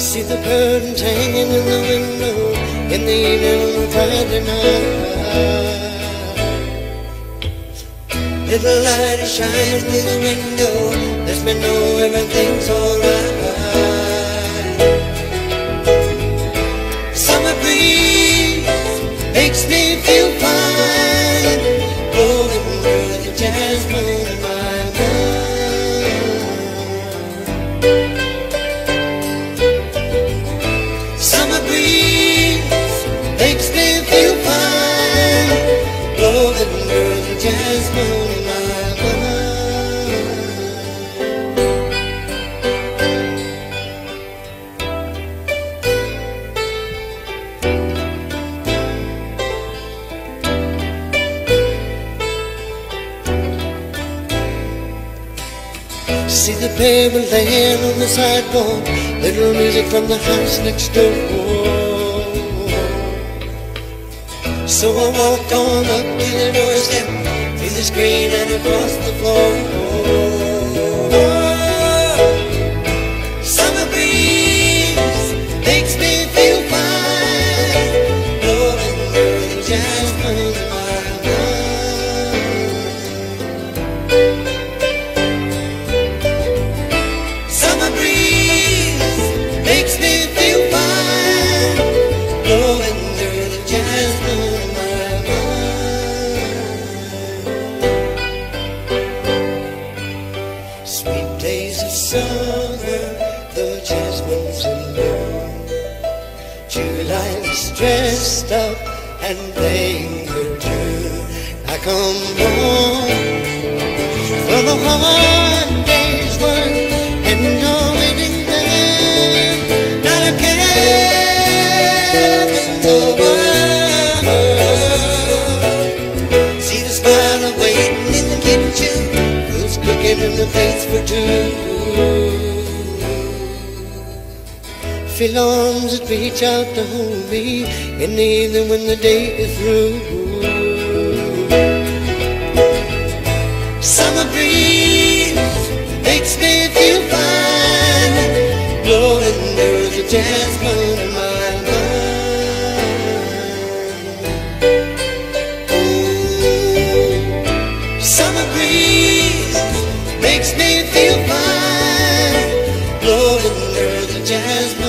See the curtains hanging in the window in the evening on a Friday night. Little light is shining through the window, lets me know everything's alright. Summer breeze makes me feel fine, blowing through the jasmine in my mind. Summer breeze makes me feel fine, blowing through the jasmine in my mind. See the paper laying on the sidewalk, little music from the house next door. So I walked on up to the doorstep, through the screen and across the floor. Summer breeze makes me feel fine, blowing through the jasmine in my mind. Summer breeze makes me feel fine, blowing through the jasmine in my mind. Sweet days of summer, the jasmine's in bloom. July is dressed up and playing her tune. I come home from a hard day's work, and you're waiting there, not a care in the world. See the smile of waiting in the kitchen, who's cooking in the plates for two. Feel arms that reach out to hold me in the evening when the day is through. Summer breeze makes me feel fine, blowing through the jasmine in my mind. Ooh, summer breeze makes me feel fine, blowing through the jasmine.